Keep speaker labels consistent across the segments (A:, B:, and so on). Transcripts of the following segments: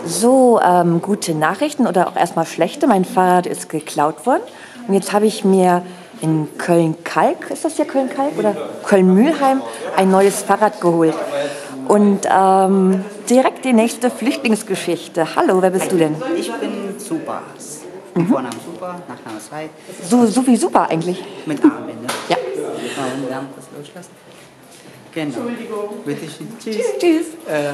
A: So, gute Nachrichten oder auch erstmal schlechte. Mein Fahrrad ist geklaut worden. Und jetzt habe ich mir in Köln-Kalk, ist das hier Köln-Kalk oder Köln-Mühlheim, ein neues Fahrrad geholt. Und direkt die nächste Flüchtlingsgeschichte. Hallo, wer bist du denn?
B: Ich bin Super. Vorname Super, Nachname Zeit.
A: So wie super eigentlich.
B: Mit A am Ende.
A: Ja.
B: Und wir haben das loslassen. Genau. Bitte schön. Tschüss.
A: Tschüss.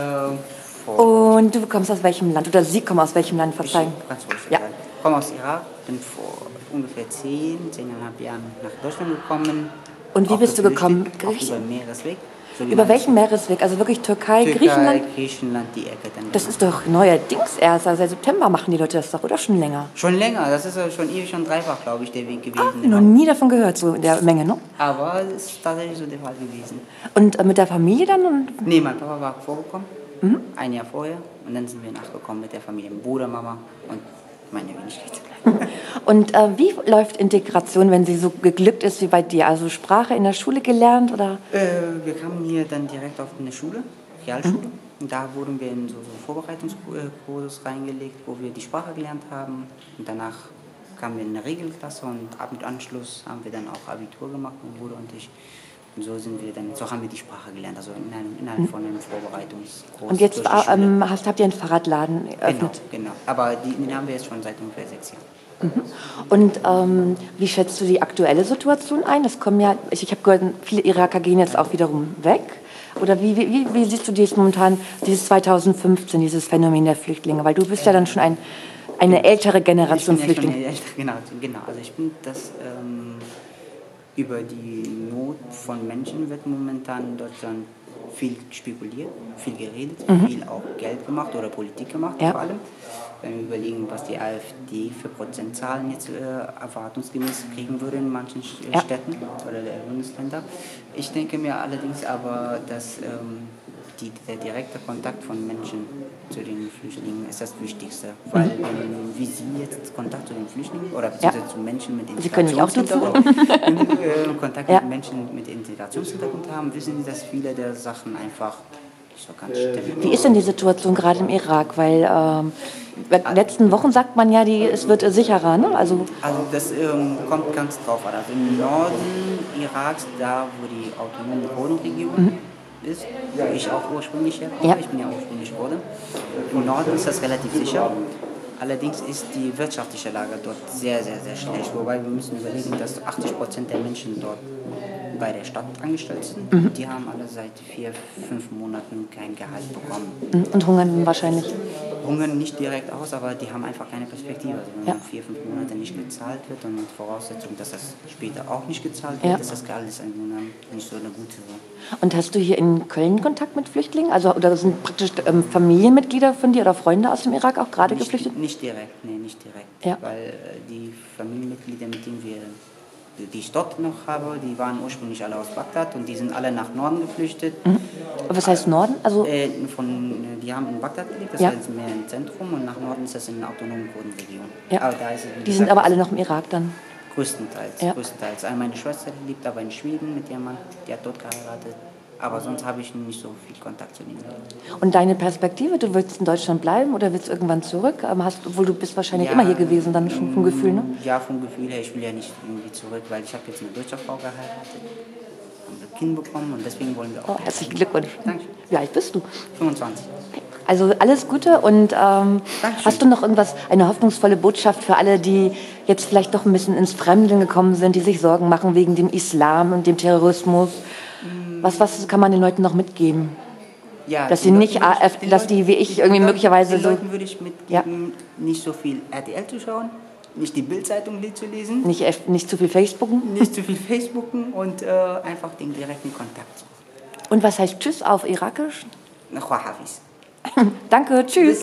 A: Und du kommst aus welchem Land? Oder Sie kommen aus welchem Land? Verzeihen.
B: Französisch.
A: Ja.
B: Ich komme aus Irak, bin vor ungefähr 10,5 Jahren nach Deutschland gekommen.
A: Und wie bist du gekommen?
B: Auch über Meeresweg. So
A: Über welchen Meeresweg? Also wirklich Türkei, Griechenland?
B: Griechenland, die Ecke. Dann
A: Das ist doch neuerdings erst. Also seit September machen die Leute das doch, oder schon länger?
B: schon länger, das ist schon ewig, schon dreifach, glaube ich, der Weg gewesen.
A: Noch nie davon gehört, so in der Menge, ne?
B: Aber es ist tatsächlich so der Fall gewesen.
A: Und mit der Familie dann? Und
B: Nee, mein Papa war vorgekommen, ein Jahr vorher. Und dann sind wir nachgekommen mit der Familie, Bruder, Mama und meine Wenigkeit.
A: Und wie läuft Integration, wenn sie so geglückt ist wie bei dir? Also Sprache in der Schule gelernt oder?
B: Wir kamen hier dann direkt auf eine Schule, Realschule. Und da wurden wir in so Vorbereitungskurses reingelegt, wo wir die Sprache gelernt haben. Und danach kamen wir in eine Regelklasse und mit Anschluss haben wir dann auch Abitur gemacht, mein Bruder und ich. Und so haben wir die Sprache gelernt, also innerhalb von einem Vorbereitungskurs.
A: Und jetzt
B: durch die Schule.
A: habt ihr einen Verradladen eröffnet?
B: Genau. Aber den haben wir jetzt schon seit ungefähr 6 Jahren.
A: Und wie schätzt du die aktuelle Situation ein? Das kommen ja, ich habe gehört, viele Iraker gehen jetzt auch wiederum weg. Oder wie siehst du dieses momentan, dieses 2015, dieses Phänomen der Flüchtlinge? Weil du bist ja dann schon eine ältere Generation Flüchtlinge.
B: Genau. Also ich finde, dass über die Not von Menschen wird momentan in Deutschland viel spekuliert, viel geredet, viel auch Geld gemacht oder Politik gemacht vor allem. Wenn wir überlegen, was die AfD für Prozentzahlen jetzt erwartungsgemäß kriegen würde in manchen Städten oder der Bundesländer. Ich denke mir allerdings aber, dass der direkte Kontakt von Menschen zu den Flüchtlingen ist das Wichtigste. Weil wie Sie jetzt Kontakt zu den Flüchtlingen oder beziehungsweise zu Menschen mit Integrationshintergrund Kontakt mit Menschen mit Integrationshintergrund haben, wissen Sie, dass viele der Sachen einfach nicht so ganz stimmen.
A: Wie ist denn die Situation gerade im Irak? Weil in den letzten Wochen sagt man ja, es wird sicherer, ne? Also
B: das kommt ganz drauf an. Also im Norden Iraks, da wo die autonome Kurdenregion ist, wo ich auch ursprünglich herkomme, ich bin ja ursprünglich Kurde. Im Norden ist das relativ sicher. Allerdings ist die wirtschaftliche Lage dort sehr, sehr, sehr schlecht. Wobei wir müssen überlegen, dass 80% der Menschen dort bei der Stadt angestellt sind. Die haben alle seit 4, 5 Monaten kein Gehalt bekommen.
A: Und hungern wahrscheinlich.
B: Hungern nicht direkt aus, aber die haben einfach keine Perspektive. Also wenn 4, 5 Monate nicht gezahlt wird und mit Voraussetzung, dass das später auch nicht gezahlt wird, ist das alles nicht so eine gute Sache.
A: Und hast du hier in Köln Kontakt mit Flüchtlingen? Also, oder sind praktisch Familienmitglieder von dir oder Freunde aus dem Irak auch gerade geflüchtet?
B: Nicht direkt, nee, nicht direkt.
A: Ja.
B: Weil die Familienmitglieder, mit denen die ich dort noch habe, die waren ursprünglich alle aus Bagdad und die sind alle nach Norden geflüchtet.
A: Was heißt Norden? Also
B: die haben in Bagdad gelebt, das heißt mehr im Zentrum, und nach Norden ist das in der autonomen Kurdenregion.
A: Ja.
B: Aber da ist es,
A: die sind aber alle noch im Irak dann?
B: Größtenteils. Meine Schwester lebt aber in Schweden mit ihrem Mann, die hat dort geheiratet. Aber sonst habe ich nicht so viel Kontakt zu denen.
A: Und deine Perspektive, du willst in Deutschland bleiben oder willst irgendwann zurück? Obwohl du bist wahrscheinlich immer hier gewesen, dann schon vom Gefühl, ne?
B: Ja, vom Gefühl her, ich will ja nicht irgendwie zurück, weil ich habe jetzt eine deutsche Frau geheiratet, haben ein Kind bekommen und deswegen wollen wir auch.
A: Herzlichen Glückwunsch.
B: Danke.
A: Wie alt bist du?
B: 25.
A: Also alles Gute und hast du noch eine hoffnungsvolle Botschaft für alle, die jetzt vielleicht doch ein bisschen ins Fremdeln gekommen sind, die sich Sorgen machen wegen dem Islam und dem Terrorismus? Was kann man den Leuten noch mitgeben?
B: Ja,
A: dass sie nicht, dass die wie ich irgendwie möglicherweise
B: den Leuten würde ich mitgeben, nicht so viel RTL zu schauen, nicht die Bildzeitung zu lesen.
A: Nicht zu viel Facebooken?
B: Nicht zu viel Facebooken und einfach den direkten Kontakt suchen.
A: Und was heißt Tschüss auf Irakisch?
B: Nach Hafiz.
A: Danke, tschüss.